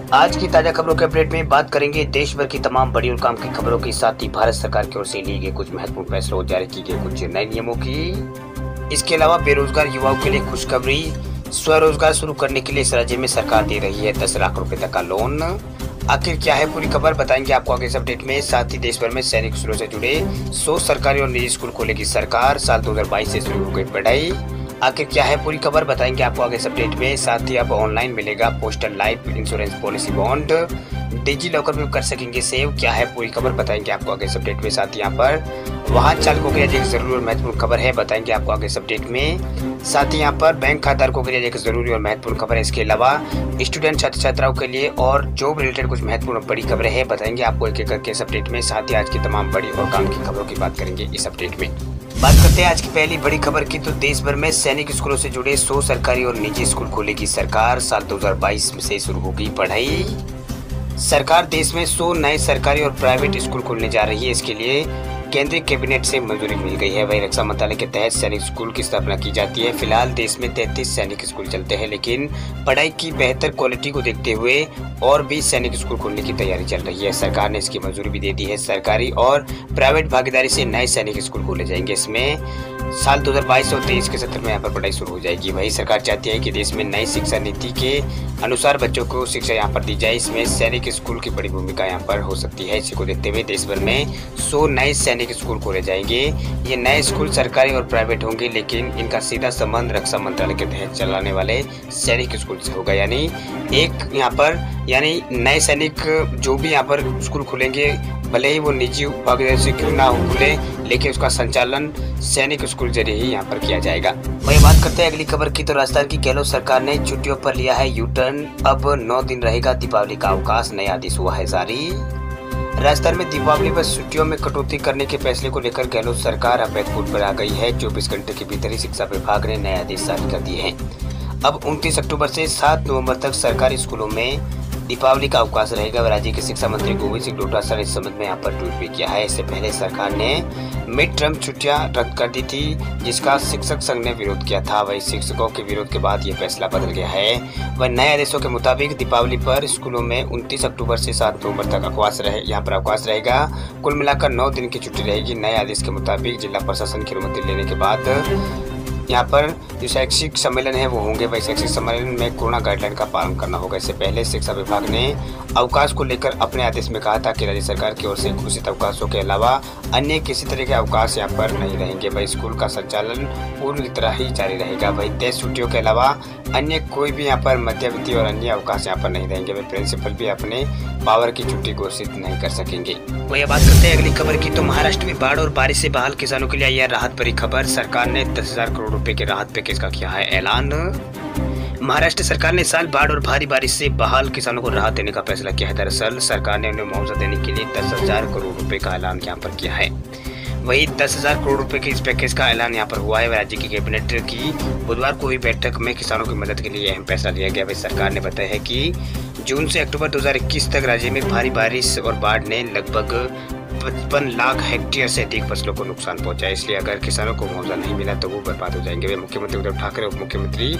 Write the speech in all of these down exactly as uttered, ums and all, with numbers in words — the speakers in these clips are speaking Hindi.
आज की ताजा खबरों के अपडेट में बात करेंगे देश भर की तमाम बड़ी और काम की खबरों के साथ ही भारत सरकार की ओर से लिए गए कुछ महत्वपूर्ण फैसलों और जारी की गई कुछ नए नियमों की। इसके अलावा बेरोजगार युवाओं के लिए खुशखबरी, स्वरोजगार शुरू करने के लिए इस राज्य में सरकार दे रही है दस लाख रुपए तक का लोन। आखिर क्या है पूरी खबर बताएंगे आपको आगे इस अपडेट में। साथ ही देश भर में सैनिक स्कूलों से जुड़े सौ सरकारी और निजी स्कूल खोलेगी सरकार, साल दो हजार बाईस से शुरू हो गई पढ़ाई। आखिर क्या है पूरी खबर बताएंगे आपको आगे इस अपडेट में। साथ ही अब ऑनलाइन मिलेगा postal life insurance policy bond, DigiLocker में कर सकेंगे सेव। क्या है पूरी खबर बताएंगे आपको आगे इस अपडेट में। साथ ही यहाँ पर वाहन चालकों के लिए एक जरूरी और महत्वपूर्ण खबर है, बताएंगे आपको आगे इस अपडेट में। साथ ही यहाँ पर बैंक खाताधारकों के लिए एक जरूरी और महत्वपूर्ण खबर है। इसके अलावा स्टूडेंट छात्र छात्राओं के लिए और जॉब रिलेटेड कुछ महत्वपूर्ण बड़ी खबरें हैं, बताएंगे आपको एक एक करके इस अपडेट में। साथ ही आज की तमाम बड़ी और काम की खबरों की बात करेंगे इस अपडेट में। बात करते हैं आज की पहली बड़ी खबर की, तो देश भर में सैनिक स्कूलों से जुड़े सौ सरकारी और निजी स्कूल खोलेगी सरकार, साल दो हजार बाईस में से शुरू होगी पढ़ाई। सरकार देश में सौ नए सरकारी और प्राइवेट स्कूल खोलने जा रही है। इसके लिए केंद्रीय कैबिनेट से मंजूरी मिल गई है। वही रक्षा मंत्रालय के तहत सैनिक स्कूल की स्थापना की जाती है। फिलहाल देश में तैंतीस सैनिक स्कूल चलते हैं, लेकिन पढ़ाई की बेहतर क्वालिटी को देखते हुए और भी सैनिक स्कूल खोलने की तैयारी चल रही है। सरकार ने इसकी मंजूरी भी दे दी है। सरकारी और प्राइवेट भागीदारी से नए सैनिक स्कूल खोले जाएंगे। इसमें साल दो हजार बाईस और तेईस के सत्र में यहाँ पर पढ़ाई शुरू हो जाएगी। वही सरकार चाहती है कि देश में नई शिक्षा नीति के अनुसार बच्चों को शिक्षा यहाँ पर दी जाए। इसमें सैनिक स्कूल की बड़ी भूमिका यहाँ पर हो सकती है। इसी को देखते हुए देश भर में सौ नए सैनिक स्कूल खोले जाएंगे। ये नए स्कूल सरकारी और प्राइवेट होंगे, लेकिन इनका सीधा संबंध रक्षा मंत्रालय के तहत चलाने वाले सैनिक स्कूल से होगा। यानी एक यहाँ पर यानी नए सैनिक जो भी यहाँ पर स्कूल खुलेंगे, भले ही वो निजी भागीदारी से क्यों ना हो खुले, लेकिन उसका संचालन सैनिक स्कूल जरिए ही यहाँ पर किया जाएगा। वही बात करते हैं अगली खबर की, तो राजस्थान की गहलोत सरकार ने छुट्टियों पर लिया है यू टर्न, अब नौ दिन रहेगा दीपावली का अवकाश, नया आदेश हुआ है जारी। राजस्थान में दीपावली पर छुट्टियों में कटौती करने के फैसले को लेकर गहलोत सरकार अब बैकफुट पर आ गई है। चौबीस घंटे के भीतर ही शिक्षा विभाग ने नए आदेश जारी कर दिए हैं। अब उनतीस अक्टूबर से सात नवंबर तक सरकारी स्कूलों में दीपावली का अवकाश रहेगा। राज्य के शिक्षा मंत्री गोविंद सिंह डोटासरा ने इस संबंध में यहाँ पर ट्वीट भी किया है। इससे पहले सरकार ने मिड टर्म छुट्टियां रद्द कर दी थी, जिसका शिक्षक संघ ने विरोध किया था। वही शिक्षकों के विरोध के बाद ये फैसला बदल गया है। वह नए आदेशों के मुताबिक दीपावली पर स्कूलों में उनतीस अक्टूबर से सात नवंबर तक अवकाश रहे यहाँ पर अवकाश रहेगा। कुल मिलाकर नौ दिन की छुट्टी रहेगी। नए आदेश के मुताबिक जिला प्रशासन की अनुमति लेने के बाद यहाँ पर जो शैक्षिक सम्मेलन है वो होंगे। वही शैक्षिक सम्मेलन में कोरोना गाइडलाइन का पालन करना होगा। इससे पहले शिक्षा विभाग ने अवकाश को लेकर अपने आदेश में कहा था कि राज्य सरकार की ओर से घोषित अवकाशों के अलावा अन्य किसी तरह के अवकाश यहाँ पर नहीं रहेंगे। वही स्कूल का संचालन पूरी तरह ही जारी रहेगा। वही तेईस छुट्टियों के अलावा अन्य कोई भी यहाँ पर मध्यावधि और अन्य अवकाश यहाँ पर नहीं रहेंगे। वही प्रिंसिपल भी अपने पावर की छुट्टी घोषित नहीं कर सकेंगे। वही बात करते हैं अगली खबर की, तो महाराष्ट्र में बाढ़ और बारिश से बहाल किसानों के लिए यह राहत भरी खबर। सरकार ने दस हजार करोड़ रुपए के राहत पैकेज का किया है ऐलान। महाराष्ट्र सरकार ने इस साल बाढ़ और भारी बारिश से बहाल किसानों को राहत देने का फैसला किया है। दरअसल सरकार ने उन्हें मुआवजा देने के लिए दस हजार करोड़ रुपए का ऐलान यहाँ पर किया है। वही दस हजार करोड़ रुपए के इस पैकेज का ऐलान यहाँ पर हुआ है। राज्य की कैबिनेट की बुधवार को हुई बैठक में किसानों की मदद के लिए अहम फैसला लिया गया। वही सरकार ने बताया है कि जून से अक्टूबर दो हजार इक्कीस तक राज्य में भारी बारिश और बाढ़ ने लगभग पचपन लाख हेक्टेयर से अधिक फसलों को नुकसान पहुंचा। इसलिए अगर किसानों को मुआवजा नहीं मिला तो वो बर्बाद हो जाएंगे। वे मुख्यमंत्री उद्धव ठाकरे, उप मुख्यमंत्री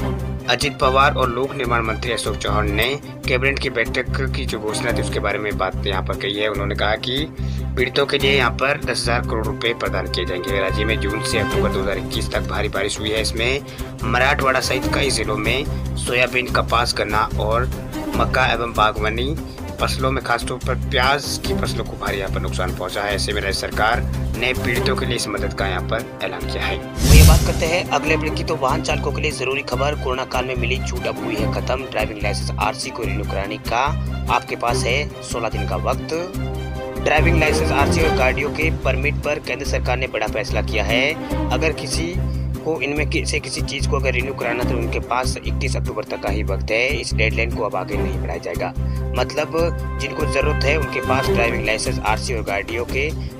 अजित पवार और लोक निर्माण मंत्री अशोक चौहान ने कैबिनेट की बैठक की जो घोषणा थी उसके बारे में बात यहाँ पर कही है। उन्होंने कहा कि पीड़ितों के लिए यहाँ पर दस हजार करोड़ रुपए प्रदान किए जाएंगे। राज्य में जून से अक्टूबर दो हजार इक्कीस तक भारी बारिश हुई है। इसमें मराठवाड़ा सहित कई जिलों में सोयाबीन, कपास, गन्ना और मक्का एवं बागवानी फसलों में खासतौर पर प्याज की फसलों को भारी यहाँ पर नुकसान पहुंचा है। ऐसे में राज्य सरकार ने पीड़ितों के लिए इस मदद का यहाँ पर ऐलान किया है। तो ये बात करते हैं अगले अपडेट की, तो वाहन चालकों के लिए जरूरी खबर। कोरोना काल में मिली छूट अब हुई है खत्म। ड्राइविंग लाइसेंस आरसी को रिन्यू कराने का आपके पास है सोलह दिन का वक्त। ड्राइविंग लाइसेंस, आरसी और गाड़ियों के परमिट पर केंद्र सरकार ने बड़ा फैसला किया है। अगर किसी को इनमें से किसी चीज को अगर रिन्यू कराना तो उनके पास इकतीस अक्टूबर तक का ही वक्त है। इस डेडलाइन को अब आगे नहीं बढ़ाया जाएगा। मतलब जिनको जरूरत है उनके पास ड्राइविंग लाइसेंस, आरसी और गाड़ियों के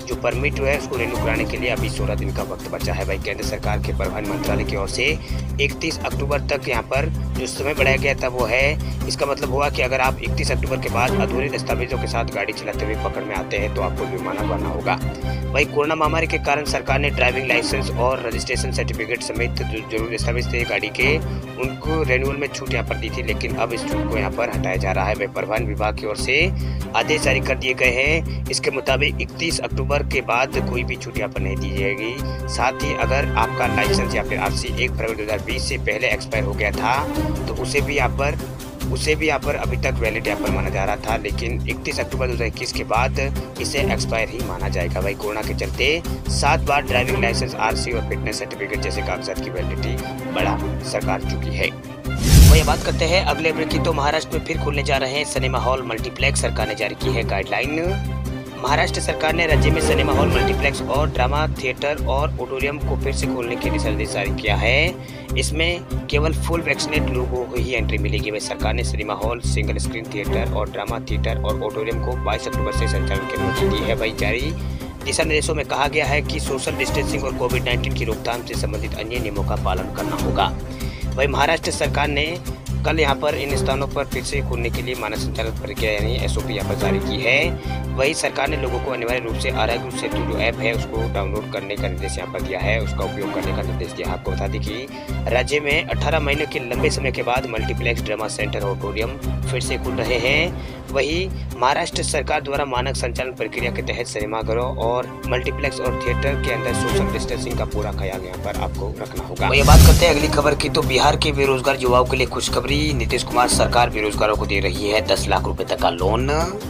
जो परमिट है उसको रिन्यू कराने के लिए अभी सोलह दिन का वक्त बचा है। भाई केंद्र सरकार के परिवहन मंत्रालय की ओर से इकतीस अक्टूबर तक यहाँ पर जो समय बढ़ाया गया था वो है, इसका मतलब हुआ कि अगर आप इकतीस अक्टूबर के बाद अधूरे दस्तावेजों के साथ गाड़ी चलाते हुए पकड़ में आते हैं तो आपको जुर्माना भरना होगा। वही कोरोना महामारी के कारण सरकार ने ड्राइविंग लाइसेंस और रजिस्ट्रेशन सर्टिफिकेट समेत जो जरूरी दस्तावेज थे गाड़ी के, उनको रिन्यूअल में छूट यहाँ पर दी थी, लेकिन अब इस छूट को यहाँ पर हटाया जा रहा है। वह परिवहन विभाग की ओर से आदेश जारी कर दिए गए हैं। इसके मुताबिक इकतीस अक्टूबर के बाद कोई भी छूट यहाँ पर नहीं दी जाएगी। साथ ही अगर आपका लाइसेंस या फिर आरसी एक फरवरी दो हज़ार बीस से पहले एक्सपायर हो गया था तो उसे भी यहाँ पर उसे भी यहाँ पर अभी तक वैलिड यहाँ पर माना जा रहा था, लेकिन इकतीस अक्टूबर दो हज़ार इक्कीस के बाद इसे एक्सपायर ही माना जाएगा। भाई कोरोना के चलते सात बार ड्राइविंग लाइसेंस, आरसी और फिटनेस सर्टिफिकेट जैसे कागजात की वैलिडिटी बढ़ा सरकार चुकी है। वही बात करते हैं अगले अपडेट की, तो महाराष्ट्र में फिर खुलने जा रहे हैं सिनेमा हॉल मल्टीप्लेक्स। सरकार ने जारी की है गाइडलाइन। महाराष्ट्र सरकार ने राज्य में सिनेमा हॉल, मल्टीप्लेक्स और ड्रामा थिएटर और ऑडिटोरियम को फिर से खोलने के दिशा निर्देश जारी किया है। इसमें केवल फुल वैक्सीनेट लोगों को ही एंट्री मिलेगी। वही सरकार ने cinema hall, single screen theatre और ड्रामा थिएटर और ऑडिटोरियम को बाईस अक्टूबर से संचालन की अनुमति दी है। वही जारी दिशा निर्देशों में कहा गया है कि सोशल डिस्टेंसिंग और कोविड नाइन्टीन की रोकथाम से संबंधित अन्य नियमों का पालन करना होगा। वही महाराष्ट्र सरकार ने कल यहाँ पर इन स्थानों पर फिर से खोलने के लिए मानक संचालन प्रक्रिया यानी एसओपी यहाँ पर जारी की है। वही सरकार ने लोगों को अनिवार्य रूप से आरोग्य सेतु जो ऐप है उसको डाउनलोड करने का निर्देश यहाँ पर दिया है, उसका उपयोग करने का निर्देश दिया है। आपको बता दें कि राज्य में अठारह महीनों के लंबे समय के बाद मल्टीप्लेक्स, ड्रामा सेंटर और ऑडिटोरियम फिर से खुल रहे हैं। वही महाराष्ट्र सरकार द्वारा मानक संचालन प्रक्रिया के तहत सिनेमाघरों और मल्टीप्लेक्स और थिएटर के अंदर सोशल डिस्टेंसिंग का पूरा ख्याल यहाँ पर आपको रखना होगा। ये बात करते हैं अगली खबर की, तो बिहार के बेरोजगार युवाओं के लिए खुशखबरी। नीतीश कुमार सरकार बेरोजगारों को दे रही है दस लाख रुपए तक का लोन।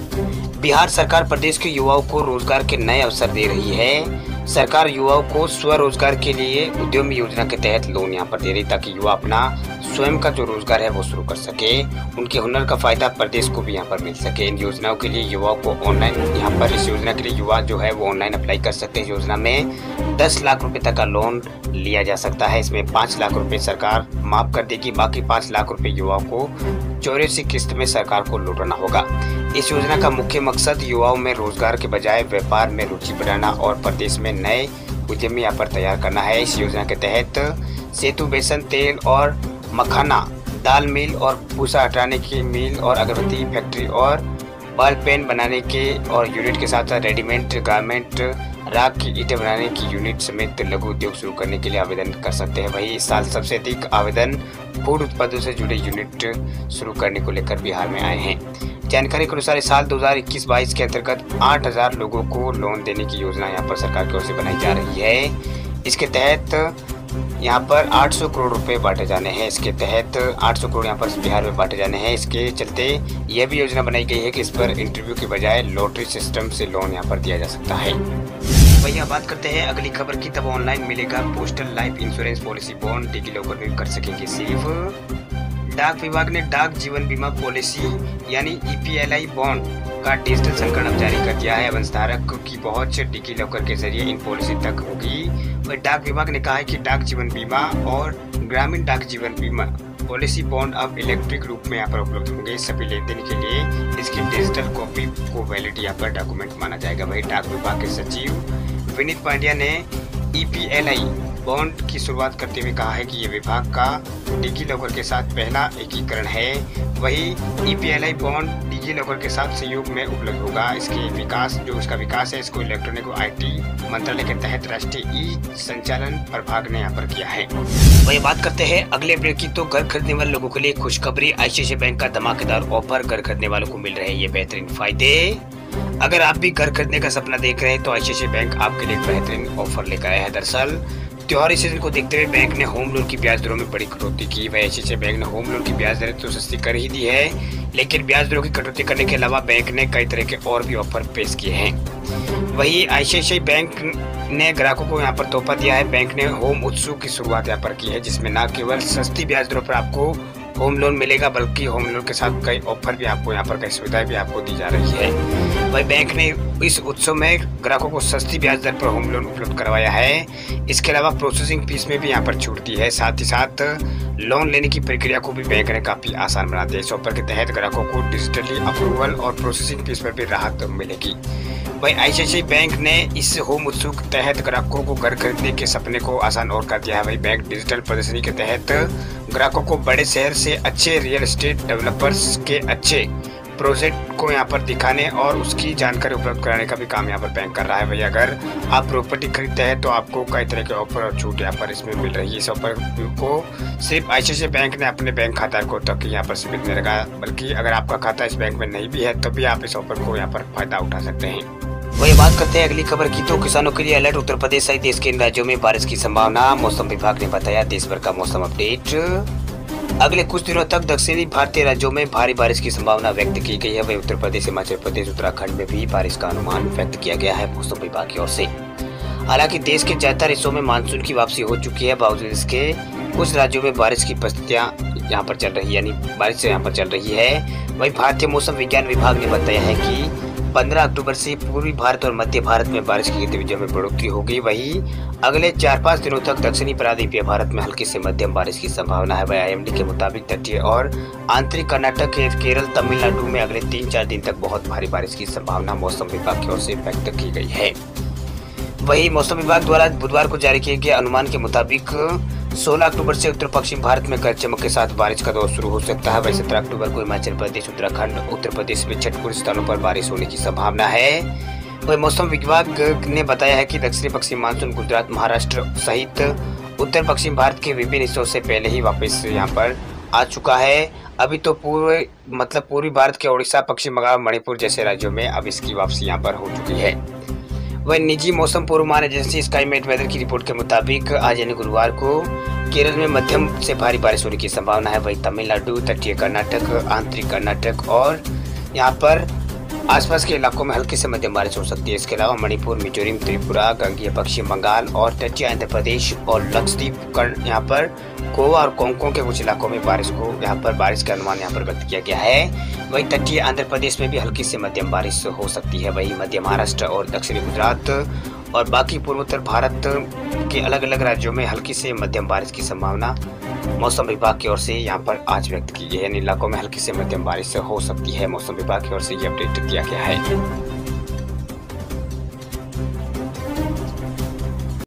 बिहार सरकार प्रदेश के युवाओं को रोजगार के नए अवसर दे रही है। सरकार युवाओं को स्वरोजगार के लिए उद्यम योजना के तहत लोन यहाँ पर दे रही, ताकि युवा अपना स्वयं का जो रोजगार है वो शुरू कर सके। उनके हुनर का फायदा प्रदेश को भी यहाँ पर मिल सके। इन योजनाओं के लिए युवाओं को ऑनलाइन यहाँ पर इस योजना के लिए युवा जो है वो ऑनलाइन अप्लाई कर सकते हैं। योजना में दस लाख रुपए तक का लोन लिया जा सकता है। इसमें पाँच लाख रुपए सरकार माफ कर देगी, बाकी पाँच लाख रुपए युवाओं को चौरासी किस्त में सरकार को लौटाना होगा। इस योजना का मुख्य मकसद युवाओं में रोजगार के बजाय व्यापार में रुचि बढ़ाना और प्रदेश में नए उद्यमी यहाँ पर तैयार करना है। इस योजना के तहत सेतु, बेसन, तेल और मखाना, दाल मिल और भूसा हटाने की मिल और अगरबत्ती फैक्ट्री और बॉल पेन बनाने के और यूनिट के साथ साथ रेडीमेड गारमेंट, राख की ईंटें बनाने की यूनिट समेत लघु उद्योग शुरू करने के लिए आवेदन कर सकते हैं। वही इस साल सबसे अधिक आवेदन फूड उत्पादों से जुड़े यूनिट शुरू करने को लेकर बिहार में आए हैं। जानकारी के अनुसार इस साल दो हज़ार इक्कीस बाईस के अंतर्गत आठ हज़ार लोगों को लोन देने की योजना यहाँ पर सरकार की ओर से बनाई जा रही है। इसके तहत यहाँ पर आठ सौ करोड़ रुपए बांटे जाने हैं। इसके तहत आठ सौ करोड़ यहाँ पर बिहार में बांटे जाने हैं। इसके चलते यह भी योजना बनाई गई है कि इस पर इंटरव्यू के बजाय लॉटरी सिस्टम से लोन यहाँ पर दिया जा सकता है। भैया बात करते हैं अगली खबर की, तब ऑनलाइन मिलेगा postal life insurance policy bond, DigiLocker में कर सकेंगे सेव। डाक विभाग ने डाक जीवन बीमा पॉलिसी यानी E P L I bond का डिजिटल संस्करण अब जारी कर दिया है। वंशधारक की पहुंच डिजी लॉकर के जरिए इन पॉलिसी तक होगी। वह डाक विभाग ने कहा है कि डाक जीवन बीमा और ग्रामीण डाक जीवन बीमा पॉलिसी बॉन्ड अब इलेक्ट्रिक रूप में यहाँ पर उपलब्ध होंगे। सभी लेन देन के लिए इसकी डिजिटल कॉपी को वैलिड यहाँ पर डॉक्यूमेंट माना जाएगा। वही डाक विभाग के सचिव विनीत पांड्या ने E P L I bond की शुरुआत करते हुए कहा है कि ये विभाग का डिजी लॉकर के साथ पहला एकीकरण है। वही E P L I bond DigiLocker के साथ सहयोग में उपलब्ध होगा। इसके विकास जो इसका विकास है इसको इलेक्ट्रॉनिक और आई टी मंत्रालय के तहत राष्ट्रीय ई संचालन प्रभाग ने यहाँ पर किया है। वही बात करते हैं अगले अपडेट की, तो घर खरीदने वाले लोगों के लिए खुशखबरी। आई C I C I bank का धमाकेदार ऑफर, घर खरीदने वालों को मिल रहे हैं ये बेहतरीन फायदे। अगर आप भी घर खरीदने का सपना देख रहे हैं तो आई C I C I bank आपके लिए बेहतरीन ऑफर लेकर आया है। दरअसल त्योहारी सीजन को देखते हुए बैंक ने होम लोन की ब्याज दरों में बड़ी कटौती की। वह I C I C I bank ने होम लोन की ब्याज दरें तो सस्ती कर ही दी है, लेकिन ब्याज दरों की कटौती करने के अलावा बैंक ने कई तरह के और भी ऑफर पेश किए हैं। वही आई C I C I bank ने ग्राहकों को यहाँ पर तोहफा दिया है। बैंक ने होम उत्सव की शुरुआत यहाँ पर की है, जिसमें न केवल सस्ती ब्याज दरों पर आपको होम लोन मिलेगा बल्कि होम लोन के साथ कई ऑफर भी आपको यहाँ पर कई सुविधाएं भी आपको दी जा रही है। वही बैंक ने इस उत्सव में ग्राहकों को सस्ती ब्याज दर पर होम लोन उपलब्ध करवाया है। इसके अलावा प्रोसेसिंग फीस में भी यहाँ पर छूट दी है। साथ ही साथ लोन लेने की प्रक्रिया को भी बैंक ने काफी आसान बना दिया। इस ऑफर के तहत ग्राहकों को डिजिटली अप्रूवल और प्रोसेसिंग फीस पर भी राहत मिलेगी। वहीं आईसीआईसीआई बैंक ने इस होम उत्सव के तहत ग्राहकों को घर खरीदने के सपने को आसान और कर दिया है। वही बैंक डिजिटल प्रदर्शनी के तहत ग्राहकों को बड़े शहर से अच्छे रियल एस्टेट डेवलपर्स के अच्छे प्रोजेक्ट को यहाँ पर दिखाने और उसकी जानकारी उपलब्ध कराने का भी काम यहाँ पर बैंक कर रहा है। वही अगर आप प्रॉपर्टी खरीदते हैं तो आपको कई तरह के ऑफर और छूट यहाँ पर इसमें मिल रही है। इस ऑफर को सिर्फ आईसीआईसीआई बैंक ने अपने बैंक खाताधारकों तक यहाँ पर सीमित नहीं रखा, बल्कि अगर आपका खाता इस बैंक में नहीं भी है तो भी आप इस ऑफर को यहाँ पर फायदा उठा सकते हैं। वही बात करते हैं अगली खबर की, तो किसानों के लिए अलर्ट। उत्तर प्रदेश सहित देश के इन राज्यों में बारिश की संभावना, मौसम विभाग ने बताया। देश भर का मौसम अपडेट। अगले कुछ दिनों तक दक्षिणी भारतीय राज्यों में भारी बारिश की संभावना व्यक्त की गई है। वही उत्तर प्रदेश, हिमाचल प्रदेश, उत्तराखंड में भी बारिश का अनुमान व्यक्त किया गया है मौसम विभाग की ओर से। हालांकि देश के ज्यादातर हिस्सों में मानसून की वापसी हो चुकी है, बावजूद इसके कुछ राज्यों में बारिश की परिस्थितियां यहाँ पर चल रही है, यानी बारिश यहाँ पर चल रही है। वही भारतीय मौसम विज्ञान विभाग ने बताया है कि पंद्रह अक्टूबर से पूर्वी भारत और मध्य भारत में बारिश की गतिविधियों में बढ़ोतरी होगी। वही अगले चार पाँच दिनों तक दक्षिणी प्रायद्वीपीय भारत में हल्की से मध्यम बारिश की संभावना है। वही आईएमडी के मुताबिक तटीय और आंतरिक कर्नाटक, केरल, तमिलनाडु में अगले तीन चार दिन तक बहुत भारी बारिश की संभावना मौसम विभाग की ओर से व्यक्त की गई है। वही मौसम विभाग द्वारा बुधवार को जारी किए गए अनुमान के मुताबिक सोलह अक्टूबर से उत्तर पश्चिम भारत में गरज चमक के साथ बारिश का दौर शुरू हो सकता है। वही सत्रह अक्टूबर को हिमाचल प्रदेश, उत्तराखंड, उत्तर प्रदेश में छठ स्थानों पर बारिश होने की संभावना है। वही मौसम विभाग ने बताया है कि दक्षिणी पश्चिम मानसून गुजरात, महाराष्ट्र सहित उत्तर पश्चिम भारत के विभिन्न हिस्सों से पहले ही वापस यहाँ पर आ चुका है। अभी तो पूर्व मतलब पूर्वी भारत के उड़ीसा, पश्चिम बंगाल, मणिपुर जैसे राज्यों में अब इसकी वापसी यहाँ पर हो चुकी है। वह निजी मौसम पूर्वानुमान एजेंसी स्काईमेट वेदर की रिपोर्ट के मुताबिक आज यानी गुरुवार को केरल में मध्यम से भारी बारिश होने की संभावना है। वही तमिलनाडु, तटीय कर्नाटक, आंतरिक कर्नाटक और यहाँ पर आसपास के इलाकों में हल्की से मध्यम बारिश हो सकती है। इसके अलावा मणिपुर, मिजोरम, त्रिपुरा, गंगीय पश्चिम बंगाल और तटीय आंध्र प्रदेश और लक्षद्वीप, यहाँ पर गोवा और कोंकण के कुछ इलाकों में बारिश को यहाँ पर बारिश का अनुमान यहाँ पर व्यक्त किया गया है। वहीं तटीय आंध्र प्रदेश में भी हल्की से मध्यम बारिश हो सकती है। वहीं मध्य महाराष्ट्र और दक्षिणी गुजरात और बाकी पूर्वोत्तर भारत के अलग अलग राज्यों में हल्की से मध्यम बारिश की संभावना मौसम विभाग की ओर से यहाँ पर आज व्यक्त की गई है। इन इलाकों में हल्की से मध्यम बारिश हो सकती है। मौसम विभाग की ओर से ये अपडेट दिया गया है।